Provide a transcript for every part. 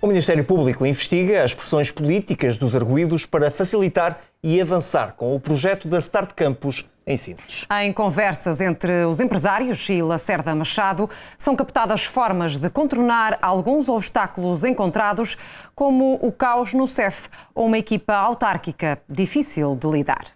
O Ministério Público investiga as pressões políticas dos arguidos para facilitar e avançar com o projeto da Start Campus em Sines. Em conversas entre os empresários e Lacerda Machado, são captadas formas de contornar alguns obstáculos encontrados, como o caos no CEF ou uma equipa autárquica difícil de lidar.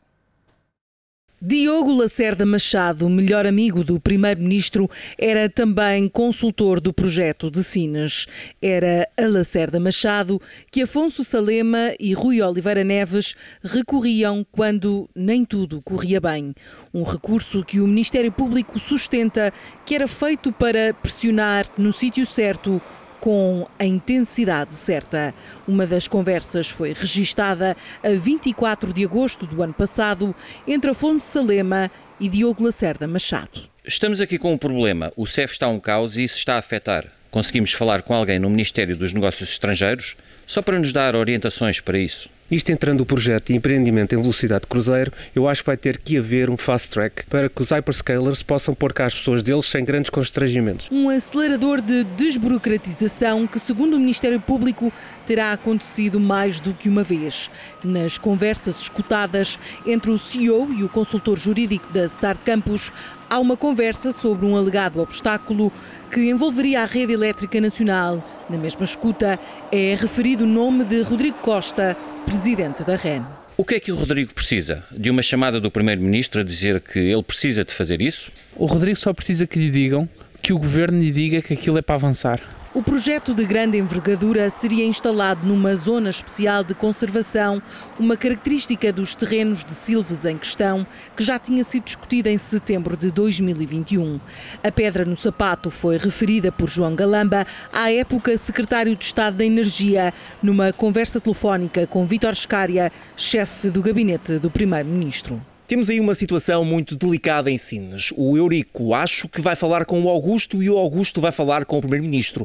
Diogo Lacerda Machado, melhor amigo do primeiro-ministro, era também consultor do projeto de Sines. Era a Lacerda Machado que Afonso Salema e Rui Oliveira Neves recorriam quando nem tudo corria bem. Um recurso que o Ministério Público sustenta que era feito para pressionar no sítio certo, com a intensidade certa. Uma das conversas foi registada a 24 de agosto do ano passado entre Afonso Salema e Diogo Lacerda Machado. Estamos aqui com um problema. O CEF está um caos e isso está a afetar. Conseguimos falar com alguém no Ministério dos Negócios Estrangeiros só para nos dar orientações para isso. Isto entrando o projeto de empreendimento em velocidade de cruzeiro, eu acho que vai ter que haver um fast track para que os hyperscalers possam pôr cá as pessoas deles sem grandes constrangimentos. Um acelerador de desburocratização que, segundo o Ministério Público, terá acontecido mais do que uma vez. Nas conversas escutadas entre o CEO e o consultor jurídico da Start Campus, há uma conversa sobre um alegado obstáculo que envolveria a rede elétrica nacional. Na mesma escuta é referido o nome de Rodrigo Costa, presidente da REN. O que é que o Rodrigo precisa? De uma chamada do Primeiro-Ministro a dizer que ele precisa de fazer isso? O Rodrigo só precisa que lhe digam, que o Governo lhe diga que aquilo é para avançar. O projeto de grande envergadura seria instalado numa zona especial de conservação, uma característica dos terrenos de Silves em questão, que já tinha sido discutida em setembro de 2021. A pedra no sapato foi referida por João Galamba, à época secretário de Estado da Energia, numa conversa telefónica com Vítor Scária, chefe do gabinete do Primeiro-Ministro. Temos aí uma situação muito delicada em Sines. O Eurico acho que vai falar com o Augusto e o Augusto vai falar com o Primeiro-Ministro.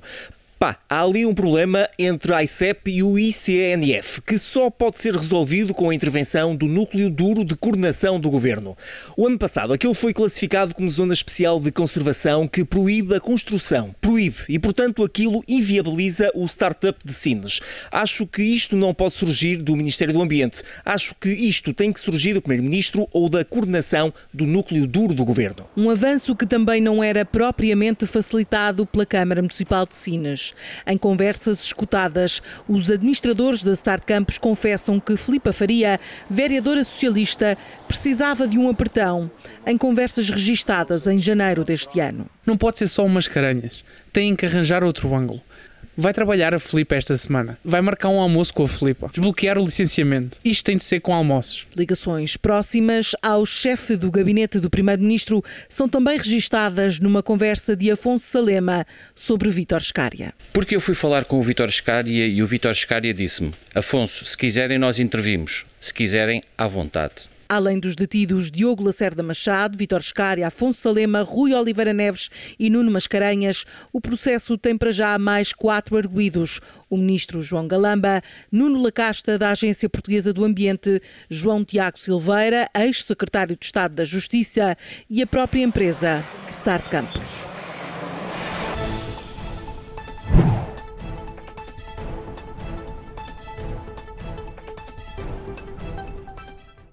Há ali um problema entre a AICEP e o ICNF, que só pode ser resolvido com a intervenção do núcleo duro de coordenação do Governo. O ano passado, aquilo foi classificado como zona especial de conservação que proíbe a construção. Proíbe. E, portanto, aquilo inviabiliza o start-up de Sines. Acho que isto não pode surgir do Ministério do Ambiente. Acho que isto tem que surgir do Primeiro-Ministro ou da coordenação do núcleo duro do Governo. Um avanço que também não era propriamente facilitado pela Câmara Municipal de Sines. Em conversas escutadas, os administradores da Start Campus confessam que Filipa Faria, vereadora socialista, precisava de um apertão. Em conversas registadas em janeiro deste ano. Não pode ser só umas caranhas. Têm que arranjar outro ângulo. Vai trabalhar a Filipa esta semana. Vai marcar um almoço com a Filipa. Desbloquear o licenciamento. Isto tem de ser com almoços. Ligações próximas ao chefe do gabinete do Primeiro-Ministro são também registadas numa conversa de Afonso Salema sobre Vítor Scária. Porque eu fui falar com o Vítor Scária e o Vítor Scária disse-me: Afonso, se quiserem nós intervimos. Se quiserem, à vontade. Além dos detidos Diogo Lacerda Machado, Vítor Scária, Afonso Salema, Rui Oliveira Neves e Nuno Mascarenhas, o processo tem para já mais 4 arguidos. O ministro João Galamba, Nuno Lacasta, da Agência Portuguesa do Ambiente, João Tiago Silveira, ex-secretário de Estado da Justiça, e a própria empresa Start Campus.